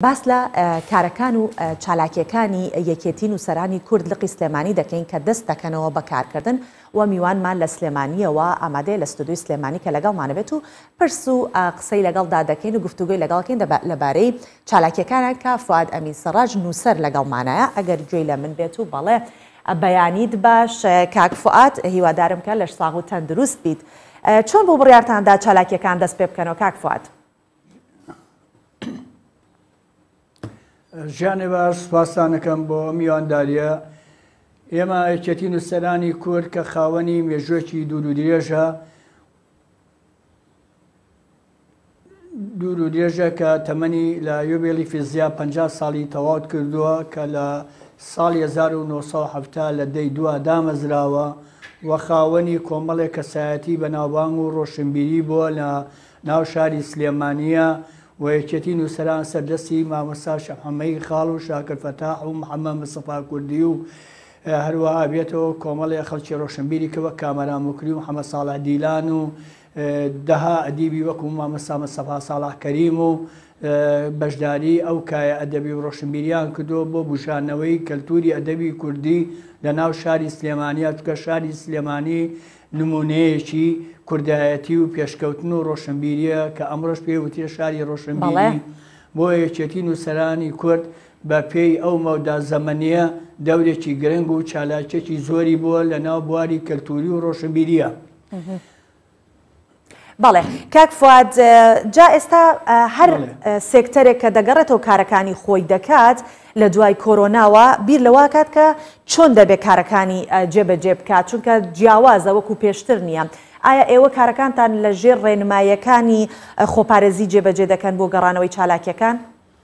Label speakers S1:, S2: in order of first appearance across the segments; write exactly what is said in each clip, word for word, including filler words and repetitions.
S1: باس لە کارەکان و چالاکیەکانی یەکێتی نووسەرانی کورد لقی سلێمانی دەکەین کە دەست دەکەنەوە بەکارکردن و میوانمان لە سلێمانیەوە ئامادەیە لە ستودیۆی سلێمانی کە لەگەڵمانە بێت و پرس و قسەی لەگەڵدا دەکەین و گفتوگوی لەگەڵکەین لەبارەی چالاکیەکانە کە فواد ئەمین سەڕاج نووسەر لەگەڵمانایە. ئەگەر گوێی لە من بێت و بەڵێ بەیانیت باش کاک فواد، هیوادارم کە لە ساغ و تەندروست بیت. چۆن بۆ بڕیارتاندا چالاکیەکان دەست پێ بکەنەوە کاک فواد؟
S2: ژیانی باش، سوپاسانەکەم بۆ میوانداریە. ئێمە یەکێتی نووسەرانی کورد کە خاوەنی مێژوویەکی دوور و درێژە دوور و درێژە کە تەمەنی لە یوبێلی فیزیا پەنجا ساڵی تەواوت کردووە کە لە ساڵی هەزار و نۆ سەد و هەفتاد لە دەی دووە دامەزراوە و خاوەنی کۆمەڵێک کەسایەتی بەناوبانگ و ڕۆشنبیری بووە لە ناو شاری سلێمانیە و یەکێتی نووسەران سەردەستی مامۆستا شەمحەمەدی خاڵ و شاکر فەتاح و محەممەد مستەفا کوردی و هەروەها بێتەوە کۆمەڵێک خەڵکی ڕۆشنبیری کە وەک کامەران موکری و محەممەد ساڵح دیلان و دەها ئەدیبی وەکو مامۆستا مستەفا ساڵح کەریم و بەشداری ئەو کایە ئەدەبی و ڕۆشنبیریان کردووە بۆ بشانەوەی کەلتوری ئەدەبی کوردی لە ناو شاری سلێمانیە، چونکە شاری سلێمانی نمونەیەکی کوردایەتی و پێشکەوتن و ڕۆشنبیریە کە ئەمڕۆژ پێی وتێ شاری ڕۆشنبیری. بۆ یەکێتی نووسەرانی کورد بە پێی ئەو مەودا زەمەنیە دەورێکی گرنگ و چالاکێکی زۆری بووە لە ناو بواری کەلتوری و ڕۆشنبیریە.
S1: بەڵێ کاک فواد، جا ئێستا هەر سێکتەرێک کە دەگەڕێتەوە کارەکانی خۆی دەکات لە دوای کۆرۆناوە بیر لەوا کات کە چۆن دەبێت کارەکانی جێبەجێ بکات، چونکە جیاوازە وەکو پێشتر نییە. ئایا ئێوە کارەکانتان لە ژێر ڕێنماییەکانی خۆپارێزی جێبەجێ دەکەن بۆ گەڕانەوەی چالاکیەکان؟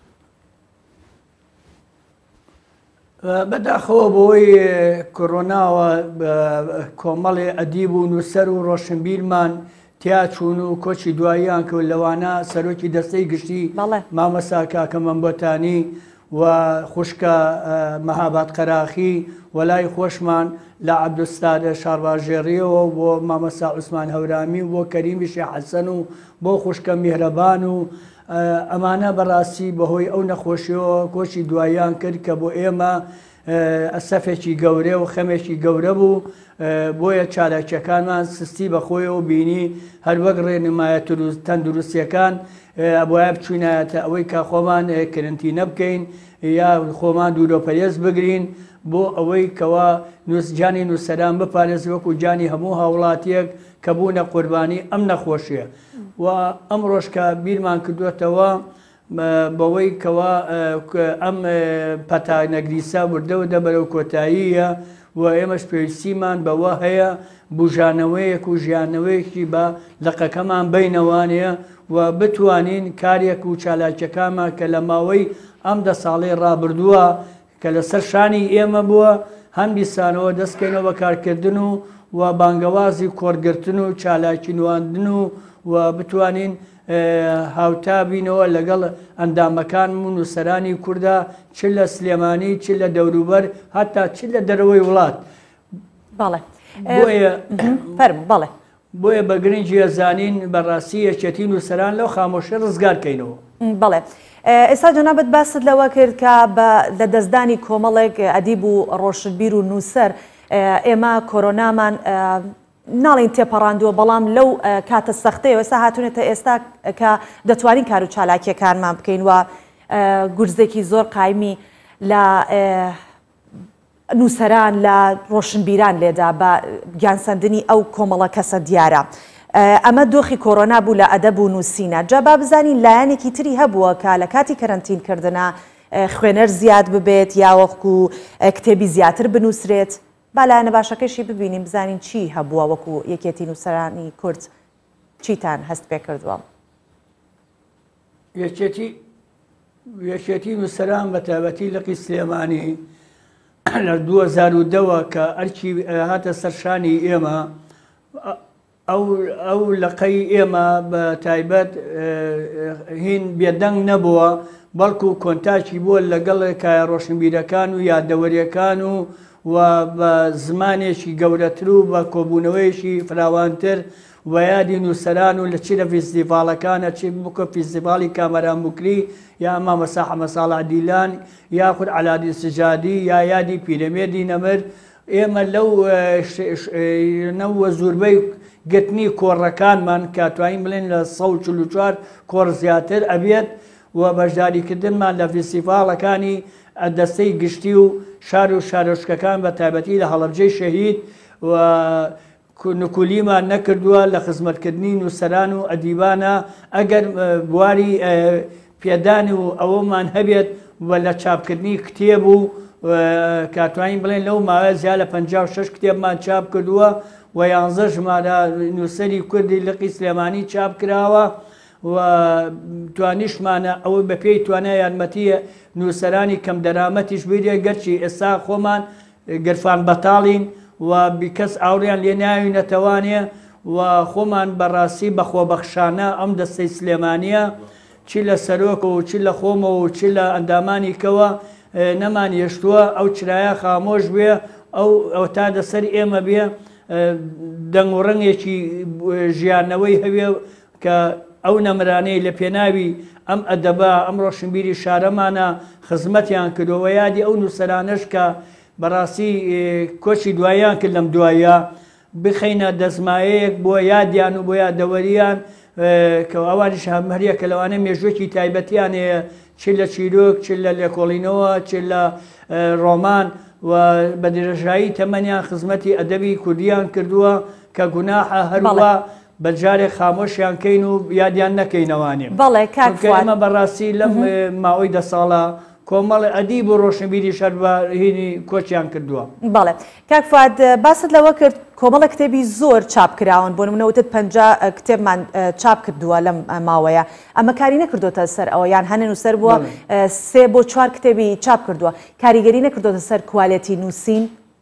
S2: بەداخەوە بۆی کۆرۆناوە کۆمەڵێ ئەدیب و نووسەر و ڕۆشنبیرمان تیا چوون و کۆچی دواییان کە لەوانە سەرۆکی دەستەی گشتی مامەستا کاکە مەمبەتانی و خوشکە مەهاباد قەراخی وەلای خۆشمان لە عەبدوستار شارباژێڕیەوە بۆ مامەستا عوسمان هەورامی و بۆ کەریمیشی حەسەن و بۆ خوشکە میهرەبان و ئەمانە بەڕاستی بەهۆی ئەو نەخۆشیەوە کۆچی دواییان کرد کە بۆ ئێمە ئەسەفێکی گەورە و خەمێکی گەورە بوو. بۆیە چالاکیەکانمان سستی بەخۆیەوە بینی هەر وەک ڕێنمایە تەندروستیەکان ئەبوایە بچوونایەتە ئەوەی کا خۆمان کرنتینە بکەین یا خۆمان دوورۆپەرێز بگرین بۆ ئەوەی کەوا نووسجانی نووسەران بپارێز وەکو جانی هەموو هاوڵاتیەک کە بوونە قوربانی ئەم نەخۆشیە. و ئەم ڕۆژکە بیرمان کردوێتەوە بەوەی کەوا ئەم پەتانەگریسا وردەوە دە بەرەو کۆتاییە و ئێمەش پێویستیمان بەوە هەیە بژانەوەیەک و ژیانەوەیەکی بە لەقەکەمان بینەوانەیە و بتوانین کارێک و چالاکیەکانمان کە لە ماوەی ئەم دە ساڵەی ڕابردووە کە لەسەر شانی ئێمە بووە هەم بیسانەوە دەستکەینەوە بەکارکردن و و بانگەوازی کۆرگرتن و چالاکی نواندن و و بتوانین هاوتا بینەوە لەگەڵ ئەندامەکان و نووسەرانی کووردا چ لە سلێمانی چ لە دەوروبەر هەتا چ لە دەرەوەی وڵات.
S1: بەڵێ
S2: فەرموو بەڵێ بۆیە بە گرنگی ئەزانین بەڕاستی یەکێتی نووسەران لەو خامۆشە ڕزگارکەینەوە.
S1: بەڵێ ئێستا جەنابەت باست لەوە کرد کە لە دەستدانی کۆمەڵێک ئەدیب و ڕۆشنبیر و نووسەر ئێمە کۆرۆنامان ناڵین تێپەڕاندووە، بەڵام لەو کاتە سەختەیە ئێستا هاتوونێتە ئێستا کە دەتوانین کار و چالاکیەکانمان بکەین و گورزێکی زۆر قایمی لە نووسەران لە ڕۆشنبیران لێدا بە گیانسەندنی ئەو کۆمەڵە کەسە دیارە. ئەمە دۆخی کۆرۆنا بوو لە ئەدەب و نووسینە. جا با بزانین لایەنێکی تری هەبووە کە لە کاتی کەرەنتینکردنە خوێنەر زیاد ببێت یاوەکو کتێبی زیاتر بنووسرێت. با لایەنە باشەکەشی ببینیم بزانین چی هەبووە وەکو یەکێتی نووسەرانی کورد چیتان هەست پێ کردووە.
S2: یەکێتی نووسەران بە تایبەتی لەقی سلێمانی لە دوو هەزار و دەوە کە ئەرکی هاتە سەرشانی ئێمە ئەو لەقەی ئێمە بە تایبەت هین بێدەنگ نەبووە بەڵکو کۆنتاکی بووە لەگەڵ کایە ڕۆشنبیرەکان و یادەوەریەکان و و بە زمانێکی گەورەتر و بە کۆبوونەوەیشی فراوانتر و یادی نووسەران و لە چی لە فیستیڤالەکانە چی بکە فیستیڤالی کامەران بکری یا مامەسا حەمەد ساڵح دیلان یاخود عەلادین سجادی یا یادی پیرەمێردی نەمر ئێمە لەو نەوە زۆربەی گرتنی کۆڕەکانمان کە توانین بڵێن لە سەد و چل و چوار کۆڕ زیاتر ئەبێت و بەشداریکردنمان لە فیستیڤاڵەکانی دەستەی گشتی و شار و شارۆچکەکان بە تایبەتی لە هەڵەبجەی شەهید و نکولیمان نەکردووە لە خزمەتکردنی نووسەران و ئەدیبانە ئەگەر بواری پێدانی و ئەوەمان هەبێت لە چاپکردنی کتێب و کاتوانین بڵێن لەو ماوەیە زیاد لە پەنجا و شەش کتێبمان چاپ کردووە و یانزە ژمارە نووسەری کوردی لقی سلێمانی چاپ کراوە و توانیشمانە ئەوە بە پێی توانای یارمەتیە نووسەرانی کەم دەرامەتیش بێ گەرچی ئێستا خۆمان گرفان بەتاڵین و بیکەس ئاوریان لێ ناوی نەتەوانێ و خۆمان بەڕاستی بەخۆبەخشانە ئەم دەستەی سلێمانیە چی لە سەرۆکە و چی لە خۆمەوە و چی لە ئەندامانی کەوە نەمان هێشتووە ئەو چرایە خامۆش بێ ئەو تا دەسەر ئێمە بێ دەنگ و ڕەنگێکی ژیانەوەی هەوێ کە ئەو نەمرانەی لە پێناوی ئەم ئەدەبا ئەم ڕۆشنبیری شارەمانە خزمەتیان کردەوە یادی ئەو نووسەرانەش کە بەڕاستی کۆچی دواییان کرد لەم دوایە بخەینە دەزمایەیەک بۆ یادیان و بۆ یادەوەریان کە ئەوانیش هەمهەریە کە لەوانە مێژوەکی تایبەتیان هەیە چ لە چیرۆک چ لە لێکۆڵینەوە چ لە ڕۆمان و بە درێژایی تەمەنیان خزمەتی ئەدەبی کوردیان کردووە کە گوناحە هەروە بەجارێک خامۆشیان کەین و یادیان نەکەینەوانێ ئەمە بەڕاستی لەم ماوەی دە ساڵە کۆمەڵی ئەدیب و ڕۆشنبیری شەرباهینی کۆچیان کردووە.
S1: بەڵێ کاک فواد باست لەوە کرد کۆمەڵە کتێبی زۆر چاپکراون بۆ نمونەوتت پەنجا کتێبمان چاپ کردووە لەم ماوەیە ئەمە کاری نەکردوتە سەر ئەوە یان هەنێن و سەر بووە سێ بۆ چوار کتێبی چاپ کردووە کاریگەری نەکردوتە سەر کوالێتی نووسین؟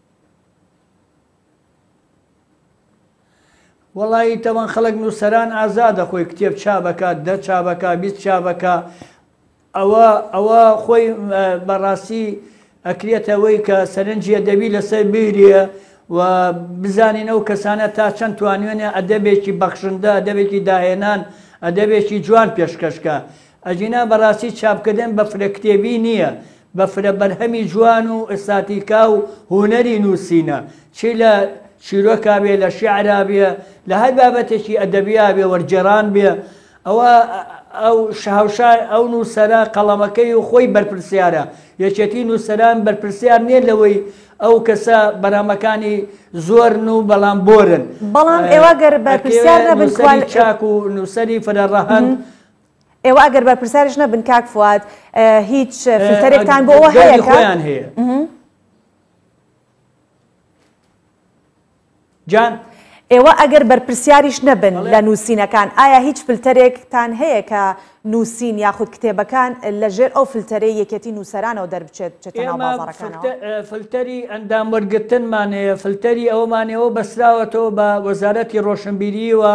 S2: وەڵی تەوان خەڵک نووسەران ئازادە خۆی کتێب چاپەکە دە چاپەکە بیست چاپەکە ئەوە ئەوە خۆی بەڕاستی ئەکرێتەوەی کە سەرنجی ئەدەبی لەسەر بیریە و بزانین ئەو کەسانە تا چەند توانوێنێ ئەدەبێکی بەخشندە ئەدەبێکی داهێنان ئەدەبێکی جوان پێشکەشکە ئەجینا بەڕاستی چاپکردن بە فرە کتێبی نییە بە فرە بەرهەمی جوان و ئێستاتیکا و هونەری نووسینە چی لە شیرۆکا بێ لە شیعرا بێ لە هەر بابەتێکی ئەدەبیا بێ وەرجێڕان بێ ئەوە ئەو شاوشار ئەو نووسەرە قەڵەمەکەی و خۆی بەرپرسیارە یەکێتی نووسەران بەرپرسیار نییە لەوەی ئەو کەسە بەرامەکانی زۆرن و بەڵام بۆرن
S1: بەڵام ئێوە گەر بەرپرسیار نەبن
S2: چاک و نووسەری فرەڕەهەند
S1: ئێوە ئەگەر بەرپرسیارش نەبن کاک فواد هیچ فیلتەرێکتان بۆ ئەوە هەیە
S2: خۆیان هەیە جان
S1: ئێوە ئەگەر بەرپرسیاریش نەبن لە نووسینەکان ئایا هیچ فلتەرێکتان هەیە کە نووسین یاخود کتێبەکان لەژێر ئەو فلتەرەی یەکێتی نووسەرانەوە دەربچێت بچێتە ناو بازاڕەکانەوە؟
S2: فلتەری ئەندام وەرگرتنمان هەیە فلتەری ئەومانەوە بەسراوەتەوە بە وەزارەتی ڕۆشنبیریوە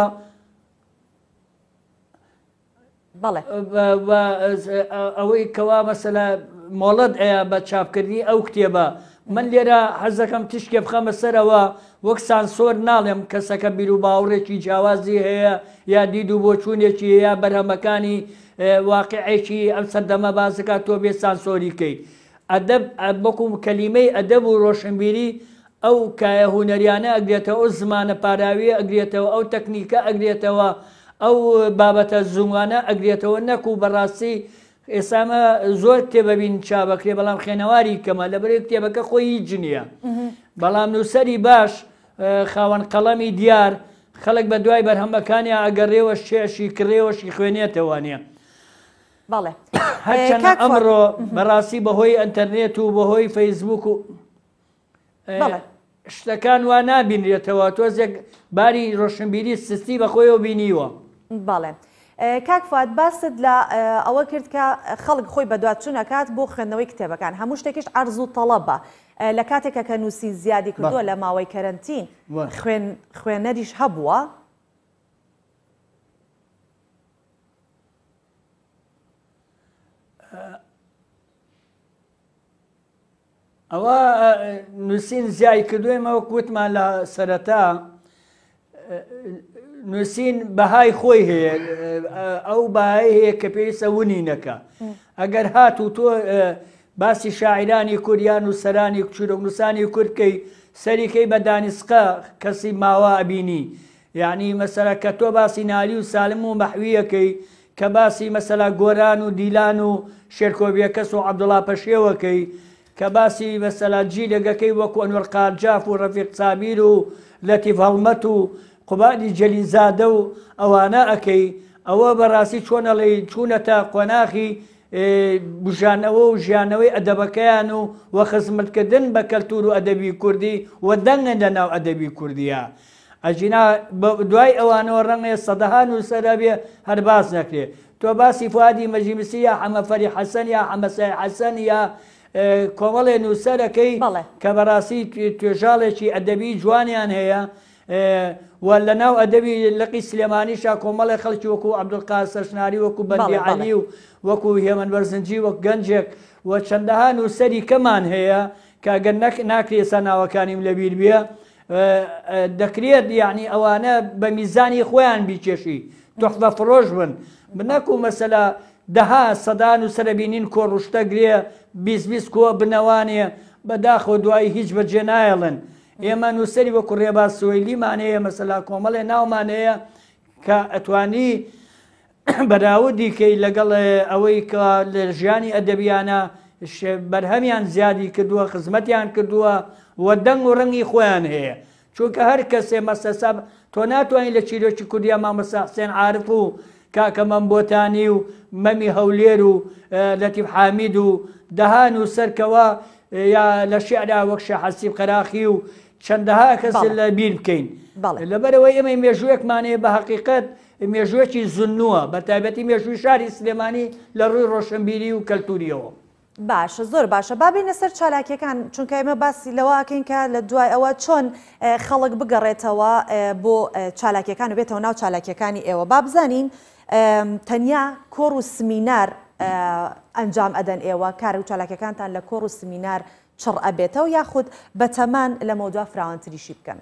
S1: بەڵێ
S2: ئەوەی کەوا مەسەلا مۆڵەت ئەیە بە چاپکردنی ئەو کتێبە من لێرە حەز دەکەم تشکێ بخەمە سەرەوە وەک سانسۆر ناڵێم کەسەکە بیر و باوڕێکی جیاوازی هەیە یا دید و بۆچوونێکی هەیە بەرهەمەکانی واقعێکی ئەم سەردەمە بازەکە تۆ بێ سانسۆریکەی ئەدەب بەکو کەلیمەی ئەدەب و ڕۆشنبیری ئەو کایە هونەریانە ئەگرێتەوە ئەو زمانە پاراویە ئەگرێتەوە ئەو تەکنیکە ئەگرێتەوە ئەو بابەتە زووانە ئەگرێتەوە نەکو بەڕاستی ئێسامە زۆر کتێبەبین چاپەکرێ بەڵام خێنەواری کەمە لەبەرێ کتێبەکە خۆی هیچ نییە بەڵام نووسەری باش خاوەن قەڵەمی دیار خەڵک بە دوای بەرهەمەکانی ئەگەڕێەوە شێشی کڕێوەشی خوێنێتەوانە
S1: بەڵێ
S2: هەرچەند ئەمڕۆ بەڕاستی بەهۆی ئەنتەرنێت و بەهۆی فەیسبوک و شتەکان وا نابینرێتەوە تۆزێک باری ڕۆشنبیری سستی بەخۆیەوە بینیوە.
S1: بەڵێ کاک فواد باست لە ئەوە کرد کە خەڵک خۆی بە دواتچوون ئەکات بۆ خوێندنەوەی کتێبەکان هەموو شتێکیش عەرز و تەڵەبە لە کاتێکە کە نووسین زیادی کردووە لە ماوەی کەرەنتین خوێنەریش هەبووە
S2: ئەوە نووسین زیای کردوێمەوە کوتمان لە سەرەتا نووسین بەهای خۆی هەیە ئەو بەهای هەیە کە پێویستە ونی نەکە ئەگەر هات و تۆ باسی شاعرانی کوردیان و سەرانی چورۆنووسانی کوردکەی سەریکەی بە دانیسقا کەسی ماوە ئەبینی یعنی مەسەلا کە تۆ باسی نالی و سالم و مەحویەکەی کە باسی مەسەلا گۆران و دیلان و شێرکۆبیەکەس و عەبدوڵا پەشێوەکەی کە باسی مەسەلا جیلەگەکەی وەکو ئەنوەر قاجاف و ڕەفیق سابیر و لەتیف هەڵمەت و قوبادی جەلیزادە و ئەوانە ئەەکەی ئەوە بەڕاستی چۆنەڵێ چوونەتە قۆناغی بژانەوە و ژیانەوەی ئەدەبەکەیان و وە خزمەتکردن بە کەلتور و ئەدەبی کوردی و دەنگە لە ناو ئەدەبی کوردیە ئەجینا دوای ئەوانەوە ڕەنگە سەدەها نووسەرە بێ هەر باس نەکرێ تۆ باسی فوادی مەجلیسی یا حەمەفەری حەسەن یا حەمەسای حەسەن یا کۆمەڵێ نووسەرەکەی کە بەڕاستی توێژاڵێکی ئەدەبی جوانیان هەیە و لە ناو ئەدەبی لەقی سلێمانیشا کۆمەڵی خەڵکی وەکو عەبدولقادر سەشناری وەکو بەندی عەلی و وەکو هێمن بەرزنجی وەک گەنجێک و چەندەها نووسەری کەمان هەیە کە ئەگەر ناکرێ سەناوەکانیم لەبیر بێ دەکرێت یعنی ئەوانە بە میزانی خۆیان بیکێشی تۆحفە فڕۆش بن بنەکو مەسەلا دەها سەدا نووسەرە بینین کۆڕوشتە گرێ بیست بیست کۆ بنەوانێ بەداخەوە دوایی هیچ بەجێ نایڵن ئێمە نووسەری وەکو ڕێباز سوێلیمان هەیە مەسەلا کۆمەڵێ ناومان هەیە کە ئەتوانی بەراودی کەی لەگەڵ ئەوەی کە لە ژیانی ئەدەبیانە بەرهەمیان زیادی کردووە خزمەتیان کردووە و دەنگ و ڕەنگی خۆیان هەیە چونکە هەر کەسێ مەسەسا تۆ ناتوانین لە چیرۆکی کوردیا مامەسا حسێن عارف و کاکە مەمبۆتانی و مەمی هەولێر و لەتیف حامید و دەها نووسەرکەوە یا لە شێعرا وەک شێخ حەسیب قەراخی و چەندەها کەس لە بیر بکەین لەبەرەوەی ئێمە مێژوویەکمانەیە بە حەقیقەت مێژوویەکی زونووە بە تایبەتی مێژووی شاری سلێمانی لە ڕووی ڕۆشنبیری و کەلتوریەوە
S1: باشە زۆر باشە بابینە سەر چالاکیەکان چونکە ئێمە باسی لەوەکەین کە لە دوای ئەوە چۆن خەڵک بگەڕێتەوە بۆ چالاکیەکان و بێتەوە ناو چالاکیەکانی ئێوە با بزانین تەنیا کۆڕ و سمینار ئەنجام ئەدەن ئێوە کار و چالاکیەکانتان لە کۆڕ و سمینار چڕ ئەبێتەوە یاخود بە تەمان لە مەودوا فراوانتریشی بکەن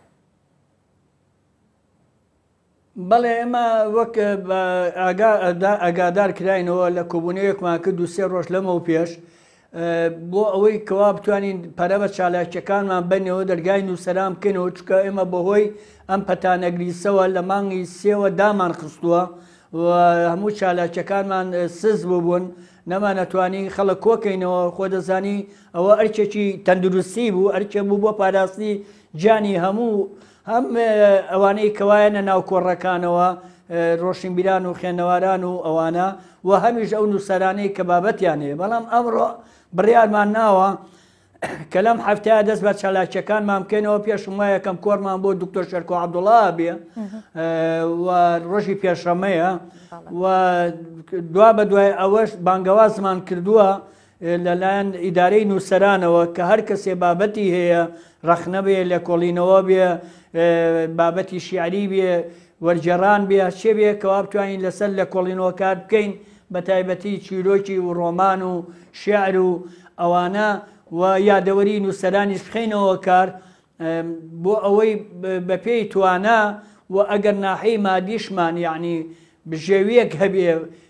S2: بەڵێ ئێمە وەک ئاگادار کراینەوە لە کۆبوونەیەکمان کرد و سێ ڕۆژ لەمە و پێش بۆ ئەوەی کەوا بتوانین پەرە بە چالاکیەکانمان بنەوە دەرگای نووسەران بکەنەوە چکە ئێمە بەهۆی ئەم پەتانەگریسەوە لە مانگی سێوە دامان خستووە و هەموو چالاکیەکانمان سز بوون نەمانەتوانی خەڵک کۆکەینەوە خۆ دەزانی ئەوە ئەرچێکی تەندروستی بوو ئەرچێ بوو بۆ پاراستی گیانی هەموو هەم ئەوانەی کەوایەنە ناو کۆڕەکانەوە ڕۆشنبیران و خوێندەواران و ئەوانە و هەمیش ئەو نووسەرانەی کە بابەتیان هەیە بەڵام ئەمڕۆ بڕیارمان ناوە کە لەم هەفتەیە دەست بە چالاکیەکانمان بکەینەوە پێشم وایە یەکەم کۆڕمان بۆ دکتۆر شەرکۆ عەبدوڵڵا بێ و ڕۆژی پێشەمەیە و دوا بە دوای ئەوەش بانگەوازمان کردووە لەلایەن ئیدارەی نووسەرانەوە کە هەر کەسێ بابەتی هەیە ڕەخنە بێ لە کۆڵینەوە بێ بابەتی شیعری بێ وەرجێڕان بێ چێ بێ کەوا بتوانین لەسەر لە کۆڵینەوە کار بکەین بە تایبەتی چیرۆکی و ڕۆمان و شێعر و ئەوانە و یادەوەری نووسەرانیش بخەینەوە کار بۆ ئەوەی بە پێی توانە و ئەگەر ناحەی مادیشمان یعنی بژێویەک هەبێ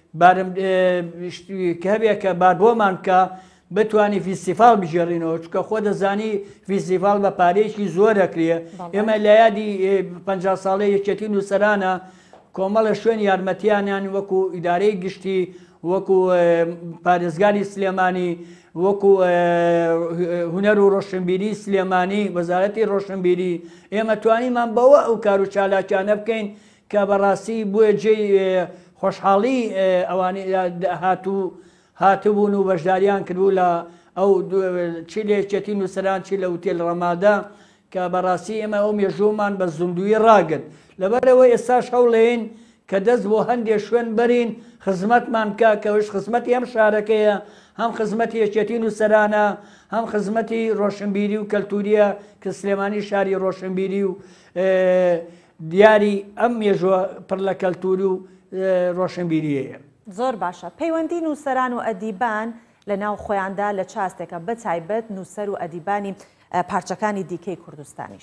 S2: کە هەبێ کە بار بۆمان کە بتوانی فیستیڤال بژێڕینەوە چکە خۆ دەزانی فیستیڤال بە پارێکی زۆر دەکرێ ئێمە لە یادی پەنجا ساڵەی یەکێتی نووسەرانە کۆمەڵە شوێن یارمەتیانیان وەکو ئیدارەی گشتی وەکو پارێزگاری سلێمانی وەکو هونەر و ڕۆشنبیری سلێمانی وەزارەتی ڕۆشنبیری ئێمە توانیمان بەوە ئەو کار و چالاکیانە بکەین کە بەڕاستی بووە جێی خۆشحاڵی ئەوانەی هاتوو هاتبوون و بەشداریان کردبوو لە ئەو چی لە یەکێتی نووسەران چی لە ئوتێل ڕەمادا کە بەڕاستی ئێمە ئەو مێژوومان بە زوندوی ڕاگرت لەبەرەوە ئێستاش هەوڵێن کە دەست بۆ هەندێک شوێن بەرین خزمەتمان بکە کەوش خزمەتی ئەم شارەکەیە هەم خزمەتی یەکێتی نووسەرانە هەم خزمەتی ڕۆشنبیری و کەلتوریە کە سلێمانی شاری ڕۆشنبیری و دیاری ئەم مێژووە پڕ لە کەلتوری و ڕۆشنبیریەیە
S1: زۆر باشە پەیوەندی نووسەران و ئەدیبان لە ناو خۆیاندا لە چاستێکە بە تایبەت نووسەر و ئەدیبانی پارچەکانی دیکەی کوردستانیش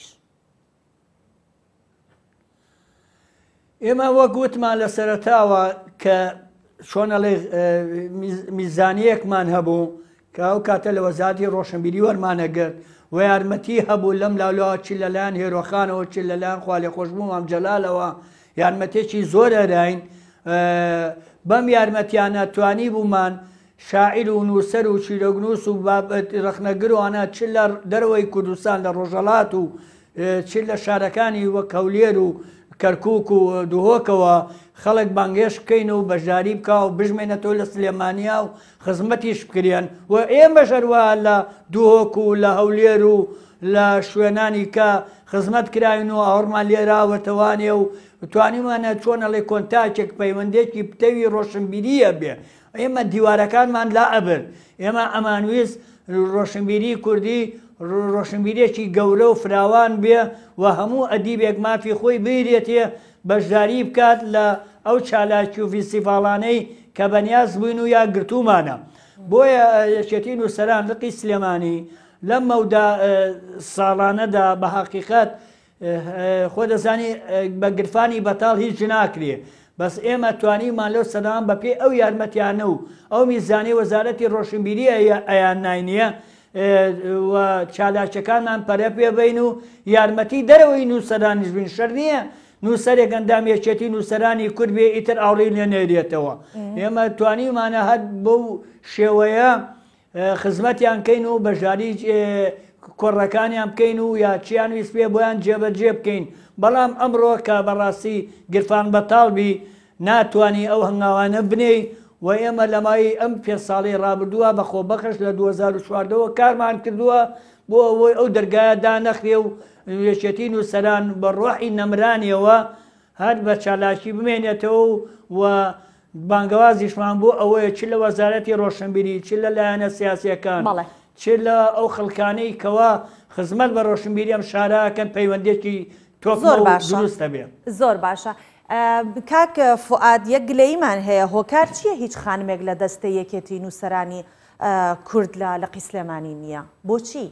S2: ئێمە وەک گوتمان لە سەرەتاوە کە چۆنەڵێ میزانیەکمان هەبوو کە ئەو کاتە لە وەزارەتی ڕۆشنبیری وەرمانەگرت و یارمەتی هەبوو لەم لاولەوە چی لەلایەن هێرۆخانەوە چی لەلایەن خوا لێخۆشبوو مام جەلالەوە یارمەتێکی زۆر ئەراین بەم یارمەتیانە توانی بوومان شاعیر و نووسەر و چیرۆکنووس و ڕخنەگرۆوانە چ لە دەرەوەی کوردستان لە ڕۆژەڵات و چ لە شارەکانی وەک هەولێر و کەرکووک و دوهۆکەوە خەڵک بانگێش بکەین و بەشداری بکە و بژمێنێتەوە لە سلێمانیا و خزمەتیش بکرێن و ئێمە ژەروە لە دوهۆک و لە هەولێر و لە شوێنانی کە خزمەت کراین و ئەوڕمان لێراوەتەوانێ و توانیمانە چۆنەڵێ کۆنتاکێک پەیوەندێکی پتەوی ڕۆشنبیریە بێ ئێمە دیوارەکانمان لا ئەبر ئێمە ئەمانویست ڕۆشنبیری کوردی ڕۆشنبیرێکی گەورە و فراوان بێ و هەموو ئەدیبێک مافی خۆی بێرێتێ بەشداری بکات لە ئەو چالاکی و فیسیڤاڵانەی کە بەنیاز بووین و یا گرتومانە بۆیە یەکێتی نووسەران لقی سلێمانی لەم مەودا ساڵانەدا بە حەقیقەت خۆ دەزانی بە گرفانی بەتاڵ هیچ ناکرێ بەس ئێمە توانیمان لەو سەدان بە پێی ئەو یارمەتیانە و ئەو میزانی وەزارەتی ڕۆشنبیری ئەیان ناینیە و چالاکیەکانمان پەرە پێبین و یارمەتی دەرەوەی نووسەرانیش بین شەر نییە نووسەرێک ئەندام یەکێتی نووسەرانی کورد بێ ئیتر ئاوڕێی لێ نێرێتەوە ئێمە توانیمانە هەت بەو شێوەیە خزمەتیان بکەین و بەژاری کۆڕەکانیان بکەین و یا چیان ویست پێ بۆیان جێبەجێ بکەین بەڵام ئەمڕۆ کە بەڕاستی گرفان بەتاڵبی ناتوانی ئەو هەنگاوانە بنێی و ئێمە لەمای ئەم پێ ساڵی ڕابردووە بەخۆ بەخش لە دوو هەزار و چواردەوە کارمان کردووە بۆ ئەوەی ئەو دەرگایە دانەخرێ و یەکێتی نووسەران بە ڕۆحی نەمرانیەوە هەر بە چالاکی بمێنێتەوە و بانگەوازیشمان بۆ ئەوەیە چ لە وەزارەتی ڕۆشنبیری چ لە لایەنە سیاسیەکان چ لە ئەو خەڵکانەی کەوا خزمەت بە ڕۆشنبیری ئەم شارەکەن پەیوەندێکی
S1: زۆر
S2: دروستە بێ
S1: زۆر باشە کاک فواد یەک گلەیمان هەیە هۆکار چییە هیچ خانمێک لە دەستە یەکێتی نووسەرانی کورد لە لەقی سلێمانی نییە بۆچی؟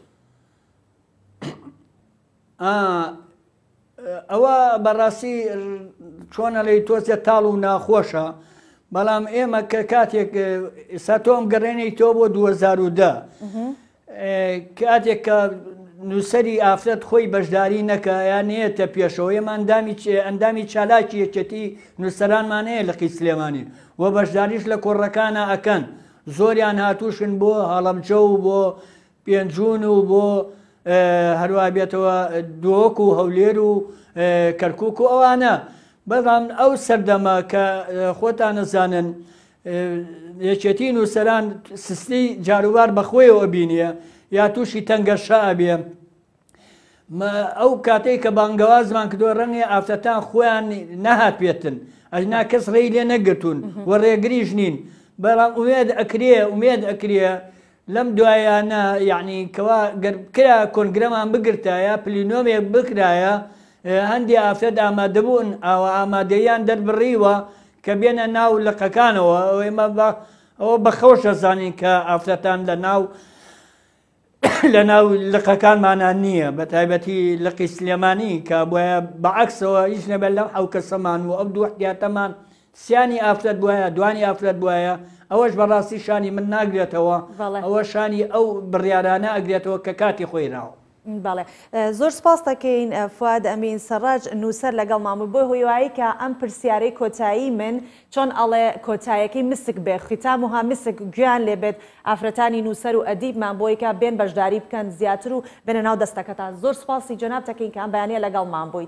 S2: ئەوە بەڕاستی چۆنە لەی تۆزیە تاڵ و ناخۆشە بەڵام ئێمە کە کاتێک ئێستا تۆم گەڕێنەی تۆ بۆ دوو هەزار و دە کاتێک کە نووسەری ئافرەت خۆی بەشداری نەکە یان نێتە پێشەوە ئێمە ئەندامی چالاکی یەکێتی نووسەرانمانەیە لەقی سلێمانی و بەشداریش لە کۆڕەکانە ئەکەن زۆریان هاتووشن بۆ هەڵەبجە و بۆ پێنجون و بۆ هەروە بێتەوە دۆک و هەولێر و کەرکووک و ئەوانە بەڵام ئەو سەردەمە کە خۆتان نەزانن یەکێتی نووسەران سستی جاروبار بەخۆیەوە بینیە یا تووشی تەنگەشە ئەبێ ئەو کاتێک کە بانگەوازمان کردۆ ڕەنگە ئافرەتان خۆیان نەهات پێتن ئەجنا کەس ڕێی لێ نەگرتوون و ڕێگریش نین بەڵام ئومێد ئەکرێ ئومێد ئەکرێ لەم دوایانە یعنی کەوا کرا کۆنگرەمان بگرتایە پلینۆمێک بکرایە هەندی ئافرەت ئامادەبوون ئەوە ئامادەیان دەربڕیوە کە بێنە ناو لقەکانەوە ئێمە ئەوە بەخەوشە زانین کە ئافرەتان لە ناو لە ناو لقەکانمانان نییە بە تایبەتی لقی سلێمانی کە بۆیە بەعکسەوە هیچ نەبێت لەم ئەو کەسەمان و ئەو دوو احتیاتەمان سیانی ئافرەت بواە دوانی ئافرەت بواە ئەوەش بەڕاستی شانی من ناگرێتەوە ئەوە شانی ئەو بڕیارانە ئەگرێتەوە کە کاتی خۆی راوە
S1: بەڵێ زۆر سپاس دەکەین فواد ئەمین سەڕاج نووسەر لەگەڵ مامۆ بۆ هۆیوایی کە ئەم پرسیارەی کۆتایی من چۆن ئەڵێ کۆتایەکەی مسک بێ خیتام وها مسک گویان لێبێت ئافرەتانی نووسەر و ئەدیبمان بۆی کە بێن بەشداری بکەن زیاتر و بنە ناو دەستەکەتان زۆر سپاسی جەناب دەکەین کە ئەم بەیانیە لەگەڵمان بوویت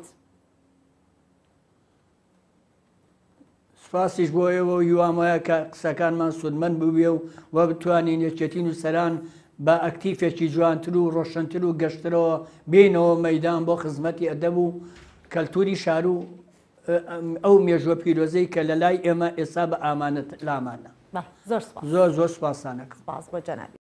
S2: سپاسیش بۆ ئێوە و هیوام وایە کە قسەکانمان سودمەند ببێ و وە بتوانین یەکێتی نووسەران بە ئەکتیفێکی جوانتر و ڕۆشنتر و گەشترەوە بینەوە مەیدان بۆ خزمەتی ئەدەب و کەلتوری شار و ئەو مێژوە پیرۆزەی کە لە لای ئێمە ئێستا بە ئامانەت لامانە
S1: زۆر
S2: زۆر زۆر سپاسانەکەم
S1: سپاس بۆ جەنابی